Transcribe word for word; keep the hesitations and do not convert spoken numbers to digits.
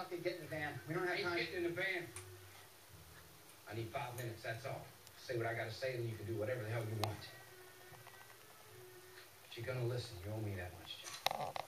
talking. Get in the van. We don't have time. Get in the van. I need five minutes, that's all. Say what I gotta say, and you can do whatever the hell you want. She's gonna listen. You owe me that much, Jim.